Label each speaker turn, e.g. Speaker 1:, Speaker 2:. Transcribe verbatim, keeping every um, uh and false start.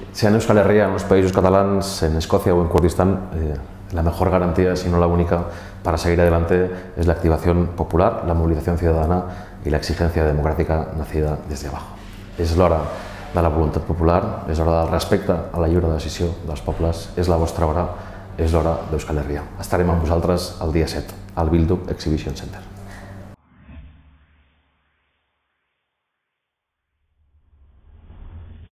Speaker 1: sea en Euskal Herria, en los países catalans, en Escocia o en Kurdistán, eh, la mejor garantía, si no la única, para seguir adelante es la activación popular, la movilización ciudadana y la exigencia democràtica nacida des d'abajo. És l'hora de la voluntat popular, és l'hora del respecte a la lliure decisió dels pobles, és la vostra hora, és l'hora d'Euskal Herria. Estarem amb vosaltres el dia set, al Bildu Exhibition Center.